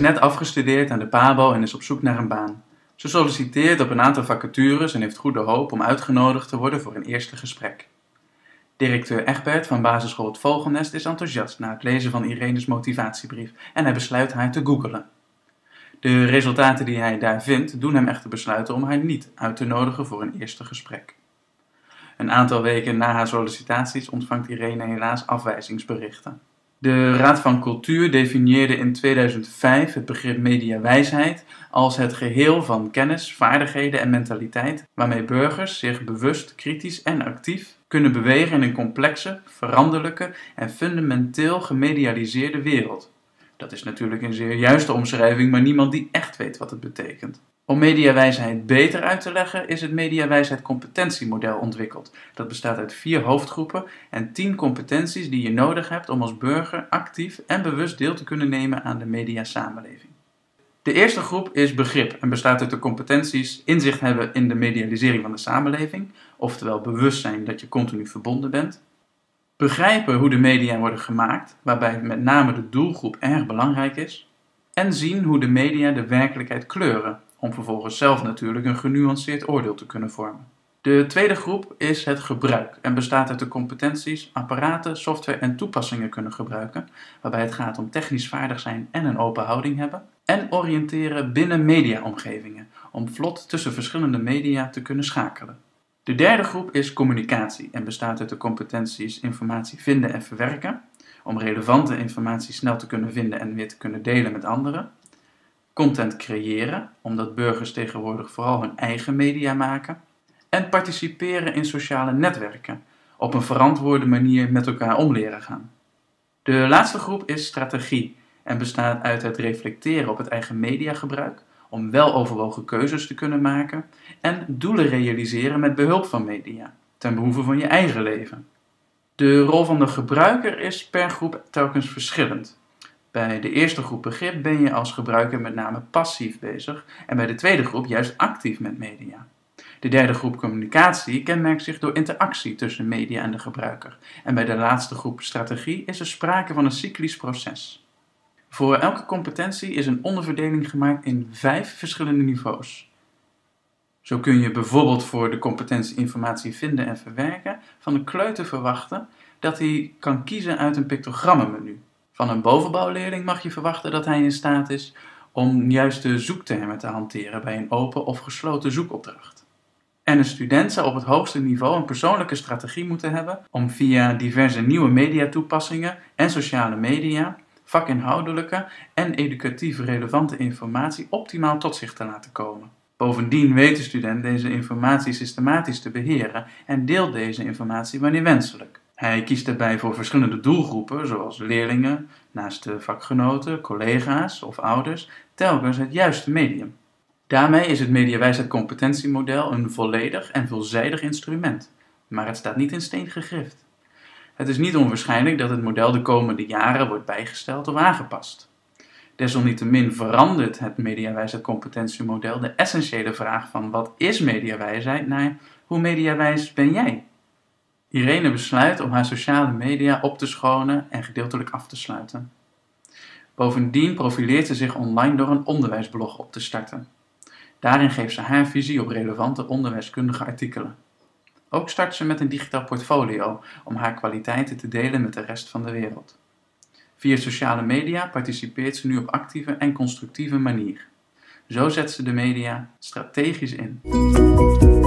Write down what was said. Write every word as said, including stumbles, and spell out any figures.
net afgestudeerd aan de PABO en is op zoek naar een baan. Ze solliciteert op een aantal vacatures en heeft goede hoop om uitgenodigd te worden voor een eerste gesprek. Directeur Egbert van basisschool Het Vogelnest is enthousiast na het lezen van Irene's motivatiebrief en hij besluit haar te googelen. De resultaten die hij daar vindt doen hem echter besluiten om haar niet uit te nodigen voor een eerste gesprek. Een aantal weken na haar sollicitaties ontvangt Irene helaas afwijzingsberichten. De Raad van Cultuur definieerde in tweeduizend vijf het begrip mediawijsheid als het geheel van kennis, vaardigheden en mentaliteit waarmee burgers zich bewust, kritisch en actief kunnen bewegen in een complexe, veranderlijke en fundamenteel gemedialiseerde wereld. Dat is natuurlijk een zeer juiste omschrijving, maar niemand die echt weet wat het betekent. Om mediawijsheid beter uit te leggen is het mediawijsheid competentiemodel ontwikkeld. Dat bestaat uit vier hoofdgroepen en tien competenties die je nodig hebt om als burger actief en bewust deel te kunnen nemen aan de mediasamenleving. De eerste groep is begrip en bestaat uit de competenties inzicht hebben in de medialisering van de samenleving, oftewel bewust zijn dat je continu verbonden bent. Begrijpen hoe de media worden gemaakt, waarbij met name de doelgroep erg belangrijk is. En zien hoe de media de werkelijkheid kleuren, om vervolgens zelf natuurlijk een genuanceerd oordeel te kunnen vormen. De tweede groep is het gebruik en bestaat uit de competenties apparaten, software en toepassingen kunnen gebruiken, waarbij het gaat om technisch vaardig zijn en een open houding hebben. En oriënteren binnen mediaomgevingen, om vlot tussen verschillende media te kunnen schakelen. De derde groep is communicatie en bestaat uit de competenties informatie vinden en verwerken, om relevante informatie snel te kunnen vinden en weer te kunnen delen met anderen. Content creëren, omdat burgers tegenwoordig vooral hun eigen media maken. En participeren in sociale netwerken, op een verantwoorde manier met elkaar om leren gaan. De laatste groep is strategie en bestaat uit het reflecteren op het eigen mediagebruik, om weloverwogen keuzes te kunnen maken en doelen realiseren met behulp van media, ten behoeve van je eigen leven. De rol van de gebruiker is per groep telkens verschillend. Bij de eerste groep begrip ben je als gebruiker met name passief bezig en bij de tweede groep juist actief met media. De derde groep communicatie kenmerkt zich door interactie tussen media en de gebruiker en bij de laatste groep strategie is er sprake van een cyclisch proces. Voor elke competentie is een onderverdeling gemaakt in vijf verschillende niveaus. Zo kun je bijvoorbeeld voor de competentie informatie vinden en verwerken van een kleuter verwachten dat hij kan kiezen uit een pictogrammenmenu. Van een bovenbouwleerling mag je verwachten dat hij in staat is om juist de zoektermen te hanteren bij een open of gesloten zoekopdracht. En een student zou op het hoogste niveau een persoonlijke strategie moeten hebben om via diverse nieuwe mediatoepassingen en sociale media vakinhoudelijke en educatief relevante informatie optimaal tot zich te laten komen. Bovendien weet de student deze informatie systematisch te beheren en deelt deze informatie wanneer wenselijk. Hij kiest daarbij voor verschillende doelgroepen, zoals leerlingen, naast de vakgenoten, collega's of ouders, telkens het juiste medium. Daarmee is het mediawijsheid competentiemodel een volledig en veelzijdig instrument, maar het staat niet in steen gegrift. Het is niet onwaarschijnlijk dat het model de komende jaren wordt bijgesteld of aangepast. Desalniettemin verandert het mediawijsheid competentiemodel de essentiële vraag van wat is mediawijsheid naar hoe mediawijs ben jij? Irene besluit om haar sociale media op te schonen en gedeeltelijk af te sluiten. Bovendien profileert ze zich online door een onderwijsblog op te starten. Daarin geeft ze haar visie op relevante onderwijskundige artikelen. Ook start ze met een digitaal portfolio om haar kwaliteiten te delen met de rest van de wereld. Via sociale media participeert ze nu op actieve en constructieve manier. Zo zet ze de media strategisch in.